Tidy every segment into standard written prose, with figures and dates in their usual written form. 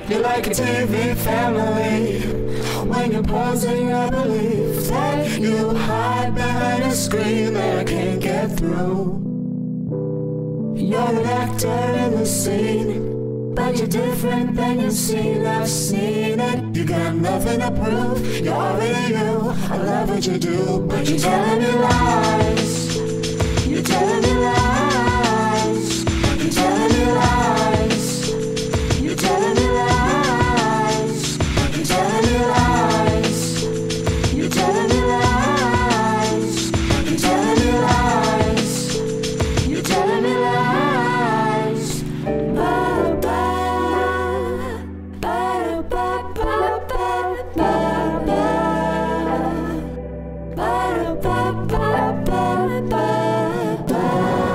You're like a TV family. When you're posing, I believe that you hide behind a screen that I can't get through. You're an actor in the scene, but you're different than you've seen. I've seen it. You got nothing to prove. You're already you. I love what you do, but you're telling me lies. You're telling me lies. You're telling me lies. You're telling me lies. You're telling me lies. You're telling me lies. You're telling me lies. You're telling me lies. Ba ba ba ba ba ba ba ba ba ba ba ba.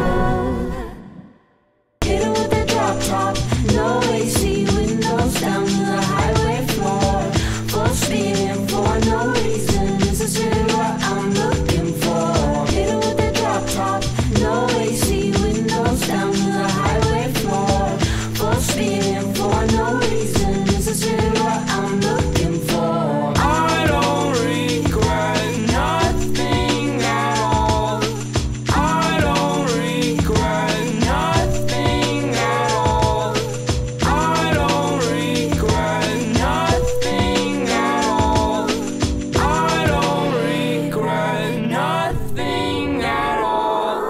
Hit it with the drop top, no AC, windows down to the highway floor. Full speed and for no reason, this is really what I'm looking for. Hit it with the drop top, no AC, windows down to the highway floor. Full speed and for no reason, this is really what I'm looking for. I don't regret nothing at all. I don't regret nothing at all. I don't regret nothing at all. I don't regret nothing at all.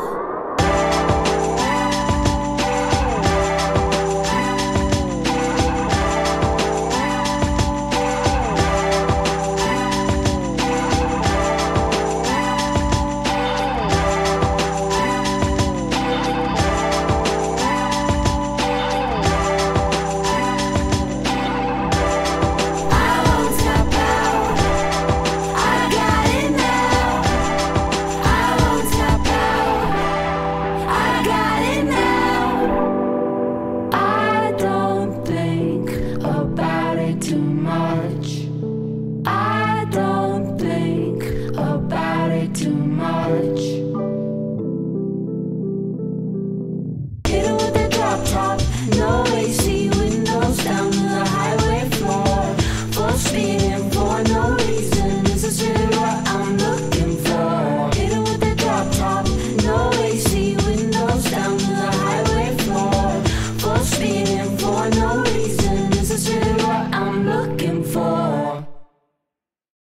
I won't stop out. I got it now. I won't stop out. I got it now. I don't think about it too much. I don't think about it too much. Hit it with the drop top, no AC, windows down to the highway floor. Full speed and for no reason, this is really what I'm looking for. Hit it with the drop top, no AC, windows down to the highway floor. Full speed and for no reason, this is really what I'm looking for.